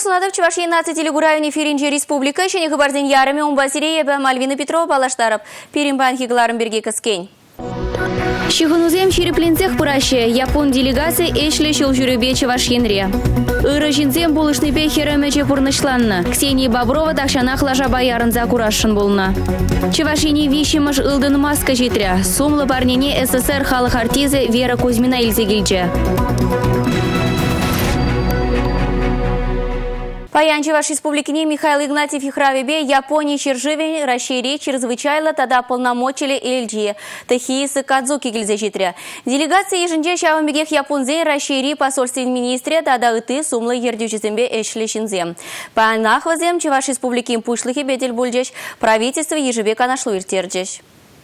сунадов Чувашия наци телегурайуни фиринче республика шене хабарден ярыме умбасире ебе Мальвина Петрова балаштарып Перимбан хигларын берге кыскен. Шихунузем ширипленцех пыраща япон делегация эшле шел жүребе Чувашьенре. Ирыжинзем булышны бехеремече пурнышланны. Ксения Боброва дахшанах лажа баярын закурашын болна. Чувашини вишимыш ылдын маска житря. Сумлы барнене СССР халық артизы Вера Кузьмина илзегилче. Паян Чуваш республикине Михаил Игнатьев Ихравебе Японии Черживень расшири чрезвычайно тогда полномочили Ильджи. Тахисы Кадзуки гильзажитря. Делегация еженде шавамбегех Японзей расшири посольственный министре тогда ыты сумлы ердючизембе эшлешинзем. Панахвазем Чуваш республики пушлыхи бедель бульджеш правительство ежебека нашло иртерджеш.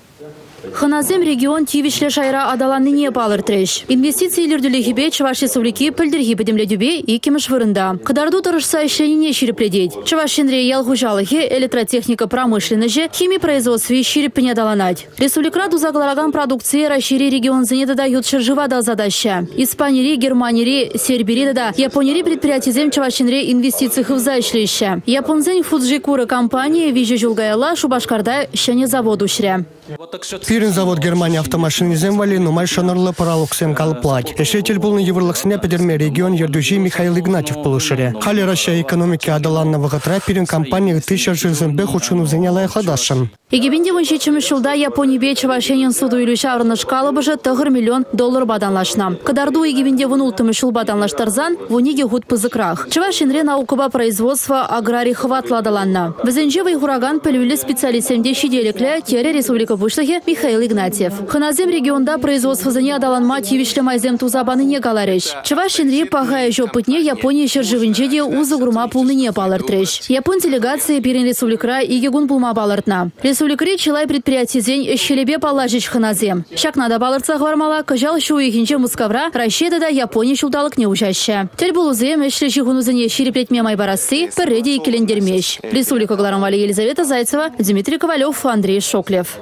Ханазем регион тивишле шайра адаланныне балыр треш. Инвестициялерділі хибе Чуваш республики пілдіргі бедемледюбе и кемеш вырында. Кадарду тұрышса ішленіне ширипледеть. Чувашинре ялгужалыхе электротехника промышленности, химии производстве ширипне адаланать. Республикраду заглараган продукции расшири регион занята дают шерживада задача. Испанири, Германири, Сербири да Японири предприятиезем Чувашинре инвестиций в заишлище. Японзень Фуджикура компания вижу жулгаяла Шубашкарда шене заводу шря. Фирин завод Германия автомашины земвали, но мальшанорла паралуксем калплать. Эшетель был на еврлаксня педерме регион Ердужи Михаил Игнатьев полушаре. Хали Россия экономики адаланного гатра пирин компании тысяча жизнбе худшину заняла ходашем. Егибинде вынчичем шулда Япония бе Чувашенин суду или шарна шкала боже $1 миллион баданлашна. Кадарду егибинде вынултым шул баданлаштарзан вуниге гуд пызыкрах. Чувашинре наукова производства аграрий хватла адаланна. Везенжевый ураган пылюли специалистем дещиделекле тере республика Бушлахе Михаил Игнатьев. Ханазем регионда производство заня адаланма тивишле майзем тузабаны не галареш. Чувашинре пахая жопытне Япония шерживенчеде узы гурма пулныне балартреш. Япон делегация перен республикра и гегун пулма балартна. Республикре чилай предприятие зень эщелебе положить ханазем. Шак надо баларца гвармала, кажал шуихинче мускавра, расчеда да Япония шулдалык не ужаща. Тель булузем эшлеши хунузене шириплетме майбарасы, переди и келендермеш. Республика Гларамвали Елизавета Зайцева, Дмитрий Ковалев, Андрей Шоклев.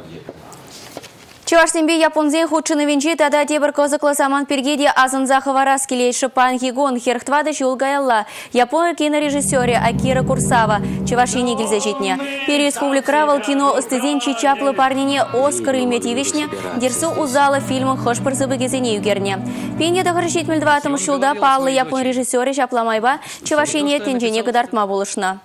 Чувашсембе японзен худшыны венчи тада тебір козықлы саман пергеде азынза хаварас келейші Пан Хигон херхтвады жулгаялла. Япон кинорежиссере Акира Курсава Чувашини гильзажитне. Пер республикравал кино ыстызен чичаплы парнине Оскар Ильметьевичне дерсу узала фильмы хошпырзыбы кезене югерне. Пенде дағырышет мілдватым шулда паллы япон режиссере шапламайба Чувашине тенжене кыдартма болышна.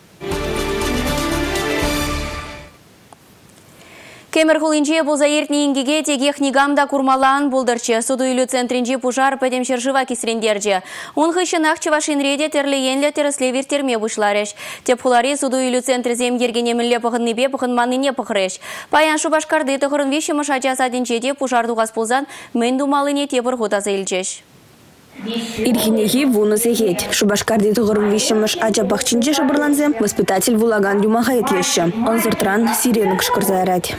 Кемер хулинче бұл заертні ингеге тегех нигамда курмалан бұлдырчы. Суду үйлі центринче пужар пәдем шыржыва кесірендерчі. Он хыщынақ Чувашинреде терлеенлі тереслевер терме бұшлареш. Теп хуларе суду үйлі центр зем ергенемілі пұхыннебе пұхынманыне пұхыреш. Паян Шубашкарды тұғырын вешімі шачасаденчеде пужардуғас пулзан мен думалыне тепір худазы илчеш. Ирхинехи вунусы хеть. Шубашкарды тугырым вишемыш ача бахчинче шабырланзем воспитатель вулаган юмахает леща. Он зуртран сирену кшкырзайрать.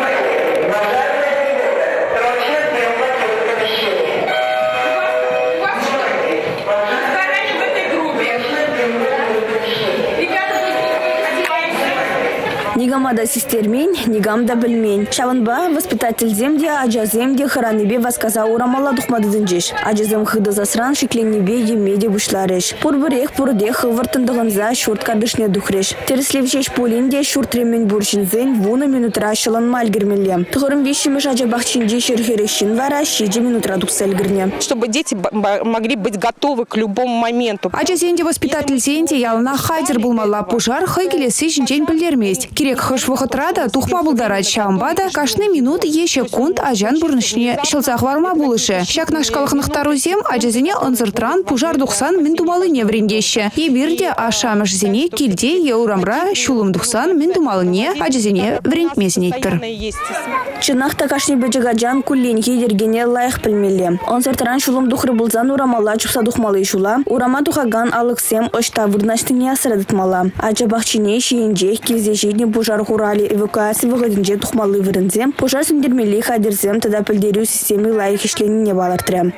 Нигамада сестермень, нигамда бельмень. Шаванба воспитатель земде, аджа земде, харанебе восказа урамала духмады дынжеш. Аджа зем хыда засран, шикленнебе, емеде бушлареш. Пурбырех, пурдех, вартындығынза, шуртка дышне духреш. Тереслевчеш полинде, шуртремен буршинзен, вуна минутра шылан мальгермеле. Тұғырым вешімеш аджа бахчинде шерхерещин вара, шиджи минутра дуксельгерне. Чтобы дети могли быть готовы к любому моменту. Аджа земде воспитатель земде, ялна хайдер булмала пужар, хайгелесы жинчень пілдермест. Керек хыш вахатрада тухма булдарать шамбада, кашны минут еще кунт ажан бурнышне шылзах варма булыше. Шак на шкалахнахтару зем, аджазине онзыртран пужар духсан мин думалыне вриндеще. И бирде ашамыш зине кильде еурамра шулым духсан мин думалыне аджазине вриндмезнейтер. Чынахта кашни беджагаджан кулленьки ергене лайх пельмеле. Онзыртран шулым духры булзан урамала чупса духмалы шула. Урама тухаган алыксем ошта вырнаштыне асырадытмала. Аджа бахчине шиенже килзежидне пожар хурали эвакуация выгодинже тухмалы вырынзе. Пожар сөндермели хадерзем тада пілдеру системы лайық ішленіне балартрем.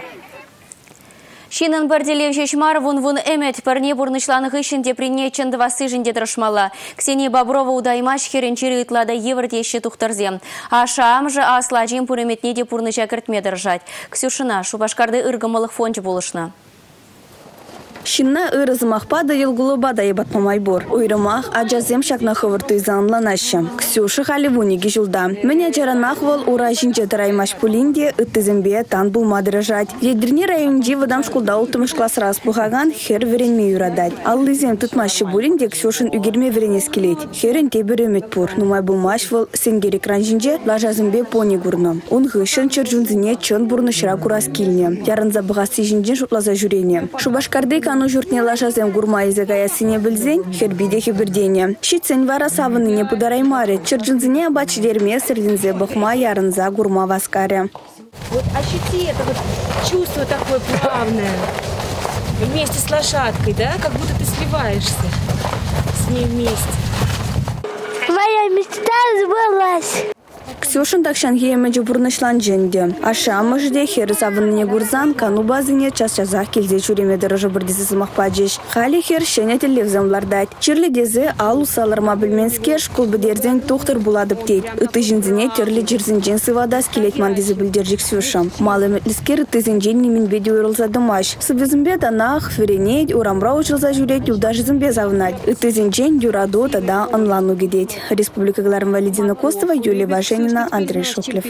Шинын барделев жешмар вун эмет парне бурнышланых ишінде принечен двасы жінде трошмала. Ксения Боброва удаймаш херенчері ытлада еврдеші тухтарзем. Ашам же асладжим пуреметнеде пурныча кіртме держать. Ксюшина Шубашкарды ыргымылық фонч болышна. Шинна ырызымақпа да елгулыба да ебатмамай бор. Ойрымақ ажазем шакна хывырты занланашы. Ксюша халивуниги жылда. Меня жаранақ вол ура жинче тараймаш пулинде ыттызымбе тан булмады рожать. Едірне районде вадам шкулда ултымыш класс раз пухаган хер веренме юрадать. Аллызем тутмашы булинде Ксюшин үгерме веренес келет. Херен тебір өмет пур. Нумай булмаш вол сенгер экран жинче лажазымбе пони гурны. Он гышын чыржунзине чон бурны шыра курас килне. Ярын забығасы жинчен шутлаза жүрене. Шубашкарды кану журтне лажазем гурма езагая сине білзен, хербидехи бірдене. Шитсен вара савыныне пудараймаре. Чыржунзине абач дерме сырдинзе бахма ярынза гурма васкаре. Вот ощути это вот чувство такое плавное. Вместе с лошадкой, да? Как будто ты сливаешься с ней вместе. Моя мечта сбылась. Ксюшин такшан хеймеджи бурнышлан женде. Аша мыжде хер савыныне гурзан кану базыне час-часах келзе чуреме дырыжы бірдесі сымақпаджеш. Хали хер шене телевзамлардать. Чирлі дезе алу саларма білменске шкул бідерзен тухтыр буладып дейд. Үті жінзіне терлі жерзінжен сывада скелетман дезі білдержі Ксюша. Малы мәтліскер үтізінжен немен беде ойрылза дымаш. Сыбезімбе танах, ференейд, урамра учылза жүрет, юда жізімбе завнать. Үтізінжен юраду тада онлану гедет. Республика Гларм Валидина Костова, Юлия Важенина, Андрей Шуклев.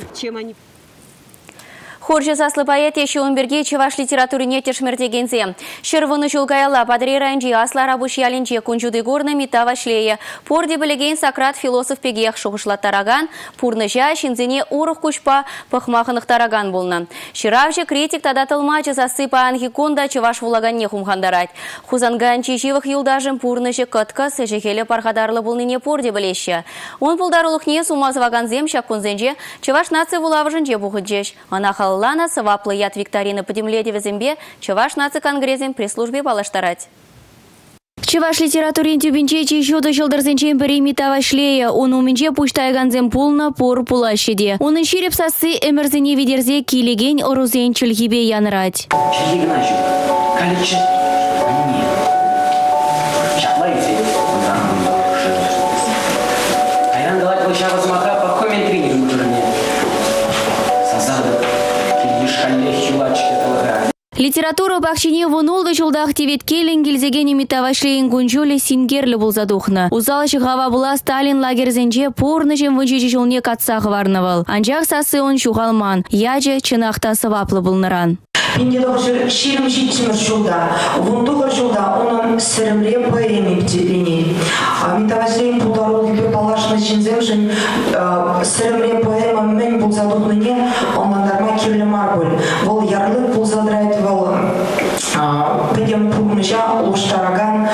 Хоржы заслы поэт еще умберге чеваш литературы не тешмертегензе. Шервыны чулгаяла падри ранжи асла рабуш ялинче кунчуды горны митава шлея. Порди білеген Сократ философ пегех шухышла тараган, пурныжа шинзене урых кучпа пахмахынық тараган болны. Ширавжы критик тада тылмачы засыпа ангиконда чеваш вулаган не хумхандарать. Хузанган чиживых юлдажым пурныжы кытка сыжехелі пархадарлы болны не порди білеші. Он пулдарулық не сумазваган земща кунзенже чеваш нации вулавжынже бухыджеш. Анахал Лана саваплы яд Викторина подемледе везембе Чеваш наци конгрессем при службе балаштарать. Чеваш литературин тюбинче чищуды жылдырзенчен бірі митава шлея. Он уменче пуштайганзем пулна пор пулащеде. Он ищиреп сасы эмерзене видерзе килеген орузен чылгибе янрать. Литература бахчине вунулды жолдах тевет келен келзеген имитава шлейн гунжоле сингерлі болзадухна. Узалышы гава була Сталин лагерзенже порны жем вынчече жолне катсағы варнавал. Анжақ сасы он шуғалман, яже чынақта сываплы болныран. Менде доғыр шерім жетсімір жылда, вұндығыр жылда оның сірімре поэме бітеплене. Метаваслейн бұлдару лепе палашны жинзем жын сірімре поэма мен бұлзадуғыне омандарма келі марбөл. Бұл ярлық бұлзадрайт бұл педем пұрмыжа ұлыштараган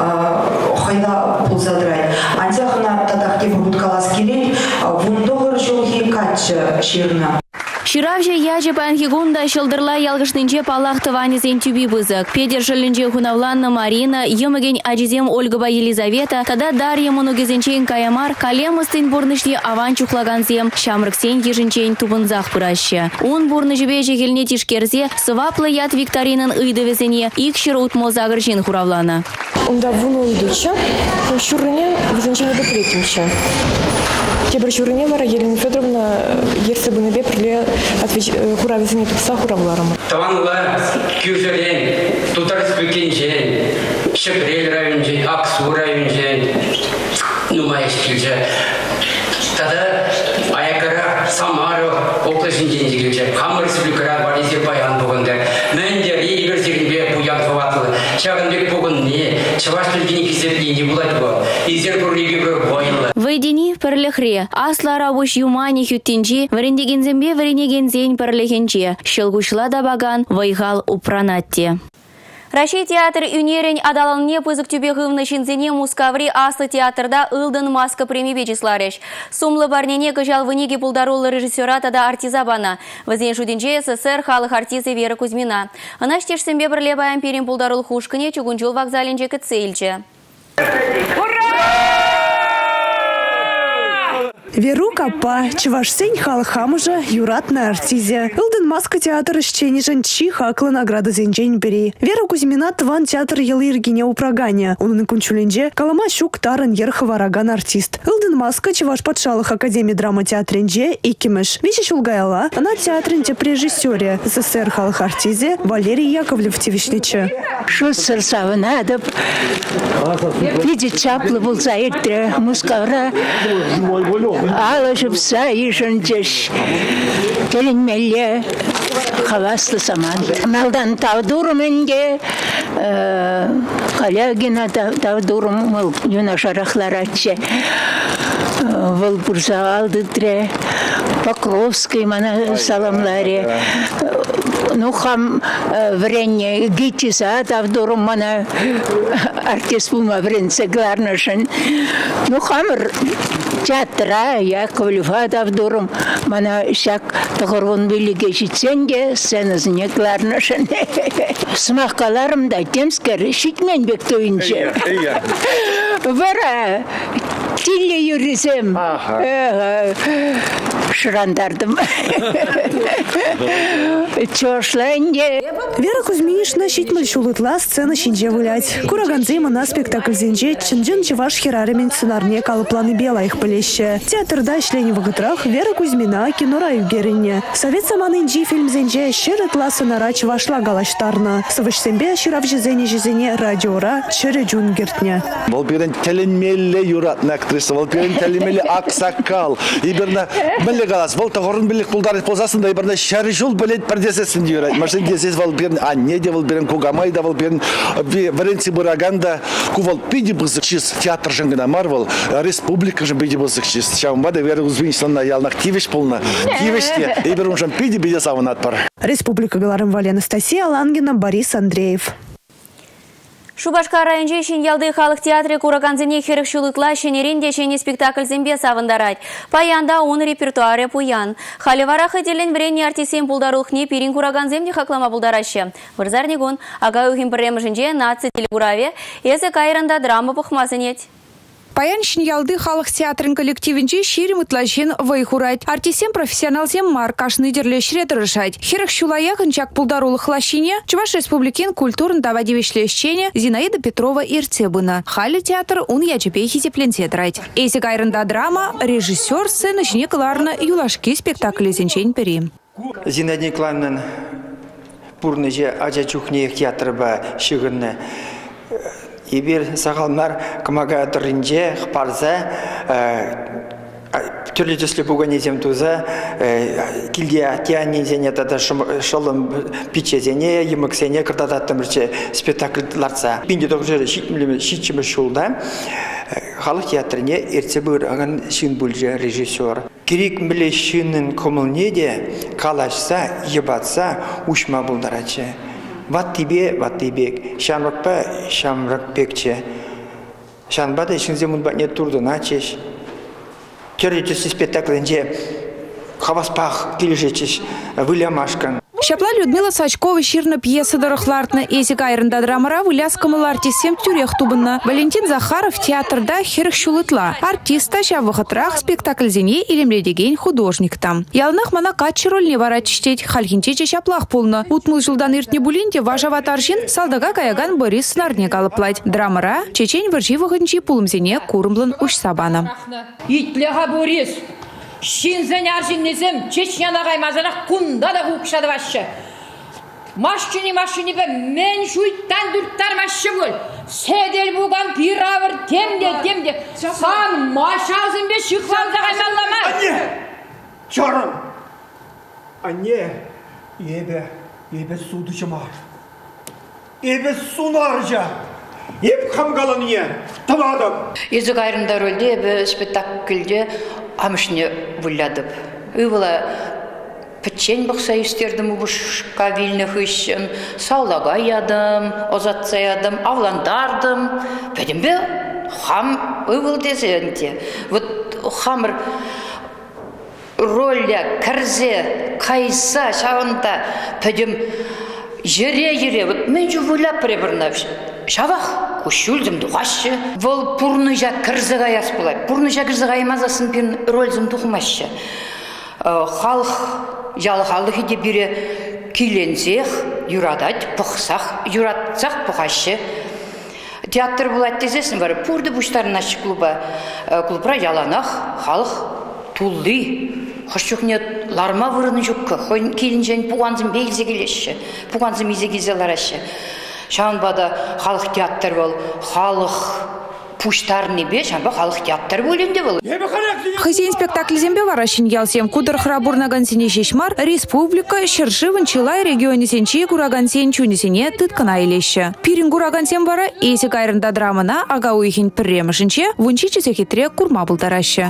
қайда бұлзадрайт. Антяқына тадақте бұлбұткалас келет, вұндығыр жылғы катчы шеріна. Ширавже яже панхигунда шылдырла ялгышнынче палақты ванезен тюби бызык. Педер жылынче хунавланна Марина, емеген ажизем Ольгова Елизавета, тада Дарья Монугезенчен Каямар, калемыстын бурнышне аван чухлаганзем, шамрыксен ежінчен тубынзақ пыраща. Он бурнышбе жегелне тишкерзе, сываплы яд Викторинын ыйдывезене, икшір утмозагыржен хуравлана. Онда вуну ыйдыча, шурыне візенчен декретимча. Тебір шурыне бара Елена Федоровна ерсе бінебе приле хуравезене тупса хуравларым. Таванла кюзерен, тутарс бекенжен, Шепрель районжен, Аксу районжен, нумайш кюзе. Тада аякара Самару обласынжен жегілже, Хамыр сүлікіра Вализе баян бұғынды. Мәндер егір зерінбе бұян қыватылы. Чағынбек бұғын не, Чаваш тілгені кезетіне не бұлайды бұл. Изер бұрлеге бір бойылы. Вайдини перлехре, асла рабуш юмани хюттинчи, варендегензембе варенегензень перлехенче, шелгушла дабаган, вайгал упранатте. Раши театр юнерень адаланне пызык тюбегывны шинзене мускаври аслы театрда ылдын маска премибе числареш. Сумлы барнене кыжал вынеге пулдарулы режиссера тада артизабана. Вазен шудинче СССР халық артизы Вера Кузьмина. Она штешсембе бірлебаем перем пулдарул хушкыне чугунчул вокзаленче кыцейлче. Веру Капа, Чувашсень халхамыжа юратная артизе. Илден Маска театр ищенижен чиха акла награда зенжень бери. Вера Кузьмина тван театр елы иргине упрагания. Он на кунчуленже калама щук таран ерховараган артист. Илден Маска Чуваш подшалых академии драма театренже и кимеш. Вещи шулгаяла, она театренте прежиссере СССР халх артизе Валерий Яковлев тивишниче. Что сырсаванадып, видит чаплы был заитре, мускара, алашып саишен жеш, келинмеле, хавасты саман. Малдан тавдурым энге, Калягина тавдурым, юнашарахлар атче, выл бурса алды тре, Покровский мана саламларе, ну хам вренне гитиса тавдурым мана артист бума вренце гларнашен, ну хамр театра Яковлева тавдурым мана шак тагырвын билиге житсенге сценасыне гларнашен. Смахкаларым да темскер шитмен бек тойынче. Вара тилле юрисем шырандардым. Чошланге. Вера Кузьминишна щитмель шулытла сцена шинже вылять. Кураганзе на спектакль зенже чынжын Чуваш хераремен сценарне калыпланы бела их полеще. Театрда члени вагытрах Вера Кузьмина кинора югеринне. Совет саманынжи фильм зенже шерытла сценара Чувашла галаштарна. Савышсембе ширавжи зене радиора чыры джунгертне. Волберен теленмелле юратна актриса, волберен теленмелле аксакал. Иберна мелле галас, вол тагорын билик пулдары позасында иберна шаржул билет пердесесин юрат. Машин десес волберен аннеде волберен кугамайда волберен варенци бураганда кувал пиди бызыкчис театр жангына марвал республика же биди бызыкчис. Шамбада Вера Кузьминишна ялнак тивиш полна. Тивиште иберун жан пиди биди саванат пар. Республика Галарымвали Анастасия Лангина, Борис Андреев. Шубашка районже ялды халық театры кураганзыне херек шулытла шенеренде шене спектакль зембе савындарать. Паянда он репертуаре пуян. Халивара хыделен вренне артисем пулдарулхне пирин кураганземде хаклама пулдараще. Вырзарнигун агаю химпремженже наци телегураве эзе кайранда драма пухмазынет. Паяншин ялды халық театрын коллективінже шерім ытлашен вайхурайт. Артисем профессионалзем маркашны дерлешре дырышайт. Херек шулаякын чак пулдарулы хлашине Чуваш республикен культурын давадивешлешчене Зинаида Петрова ирцебына. Хали театр он ячепехи тепленсе драйт. Эйсек айрында драма, режиссер сцены шнекаларна юлашки спектакли зенчень пери. Зинаида Николаевна пурныже ажачухне театры ба шигырны. Ибир сағалмар кымага дырынже қпарза түрлі түслі бұғанезем туза килде тианезене тада шылым пичезене еміксене кырдадаттымырче спектакльларца. Бинде тоғжыры шитчімі шулда халық театрыне ерце бұр ағын шын бүлже режиссер. Керек біле шынын көмілне де қалашса, ебатса ұшма бұлдарачы. Ват тебе, шамракпа, шамрак пекче. Шанбада ішінзе мұнбатне турды начеш. Керде түсі спектаклінде хаваспах келешечеш вылямашкан. Шапла Людмила Сачкова ширна пьеса дырыхлартна эзик айрында драмара выляскамыл артистем тюрех тубынна. Валентин Захаров театрда херек шулытла. Артиста шавыхатрах спектакль зене илемредеген художник там. Ялнах мана катчы рольне вара чистеть, хальхинчече шаплах полна. Утмыл жылдан иртне булинте важава таржин салдага каяган Борис снарне галыплать. Драмара чечень варживыхынчи пулым зене курымлын уш сабана. Итлеха Борис! Шинзен аржиннезем Чечняна гаймазанах кунда да хукшады башы. Машчыни бе мен шуйттан дүрттар башы бол. Седел буган пиравыр темде. Сан машазын бе шықсанза гаймаллама. Анне! Чарым! Анне! Ебе суды жамар. Ебе сунаржа. Еп қамғаланыя. Табадым. Езік айрында рөлде ебе спектакльде амышне вылядып. Ывыла печень бақса истердім ұбышқа вильных үшін, саулага ядым, озатса ядым, авландардым. Пәдім бе хам ывыл дезенде. Вот хамыр рөлля, кірзе, кайса, шағында пәдім Жире, вот мен же вылап приборнавши. шавах кушулдым духашы. Вол пурныжа кырзыгаяс булай. Пурныжа кырзыгаймазасын пен рользым тухмашы. Халық жалғалық ете бире киленсех, юрадать, пұқсақ, юратсақ пұқашы. Театр болады дезесін бары. Пурды бұштарын ашы клубра яланақ, халық тулды. Хошчукне ларма вырыны жүккі. Хойн келінжен пуғанзым бейлзе келеші. Пуғанзым изе кезеларашы. Шанбада халық театр бол. Халық пуштарны бе, шанба халық театр бөлінде бол. Хозяин спектакль зембе варащин ялсем кудыр храбурнаган сене шешмар республика шершивын чилай регионе сенчи кураган сен чунесене тыткана илеші. Пирин кураган сен бара эсик айрында драмана ага уйхин пірремішінче вунчи чесехитре курма бұлдарашы.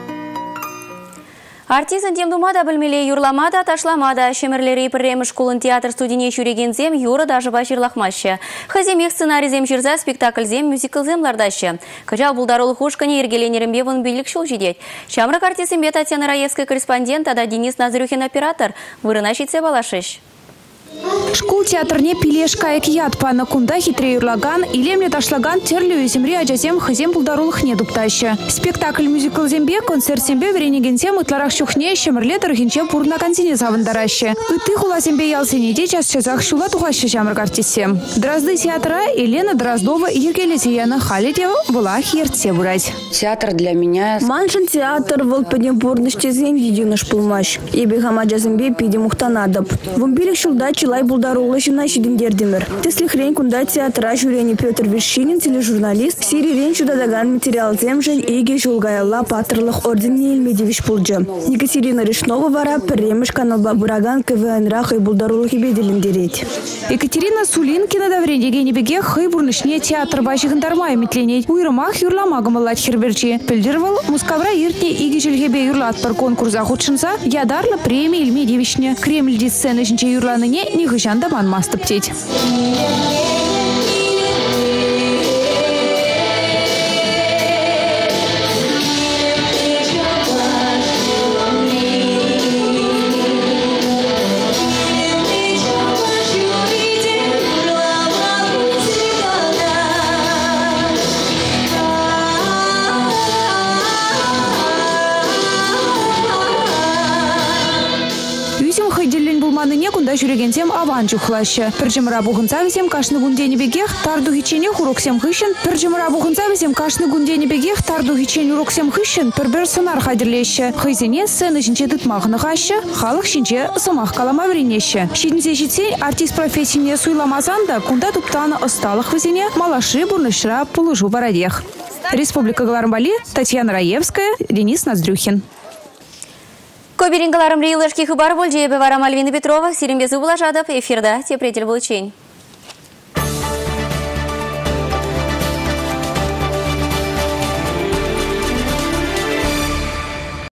Артизан темдумада білмеле юрламада ташламада. Шемерлері пірреміш кулын театр студине шүрегензем юры даже башырлахмашы. Хаземех сценаризем жүрза спектакльзем, мюзиклзем лардаща. Качал булдарулы хушкане ергеленерімбе вон билік шул жидет. Шамрак артизембе Татьяна Раевская корреспондент, ада Денис Назарюхин оператор. Вырынашице балашыш. Школ театрне пилешка экият пана кунда хитре юрлаган, илемле ташлаган терлю земре аджазем хазем булдарулых не дуптаща. Спектакль мюзикл зембе, концерт зембе веренегенсем итларах шухне шемрле тархинче пурна консине завандараща. Ыты хула зембе ялсенеде час часах шула тухаща шамрак артисем. Дразды театра Елена Дроздова и Ергелесияна Халидева была херце бурать. Театр для меня. Маншин театр волпадем пурныште зен единыш пулмаш. Ебе хамаджа зембе пиди мухтанадап. Вумбилик шулда чилай булдарулы жина шидиндердимер. Тесли хрень кунда театра жюрени Петр Вишинин, тележурналист, сири рен чудадаган материал земжен иге жулгаялла патрлых орден Елмедевич пулджа. Екатерина Решнова вара премеш канал Бураган КВН рах и булдарулы хибеделиндереть. Екатерина Сулинкина давренеге небеге хыбурнышне театр башыгын дармай метленеть. Уйрымах юрламагамалат херберчи. Пельдервал мускавра иртне иге жильгебе юрлат пар конкурса худшинса ядарла премия Елмедевичне. Кремль ди сцены жинче юрланыне не хышанда ман масты птеть. Кунда жүрегенсем аван чухлашы. Піржіміра бұғынса весем кашны гундені бегех тарду хичене хуроксем хышын. Піржіміра бұғынса весем кашны гундені бегех тарду хичене уроксем хышын. Пірбір сынар хайдырлеші. Хызене сцены жінче дытмағыны хашы. Халық жінче сымақ калама вренеші. Шидінсе житсен артист профессияне суйламазанда кунда туптаны ысталық візене малашы бурнышыра пулыжу барадех. Республика Галармбали, Татьяна Раевская, Денис Наздрюхин. Коберингаларым рейлышки хыбар бол жебе вара Мальвина Петрова, Сиримбезу Булажадов, эфирда тепретель был чень.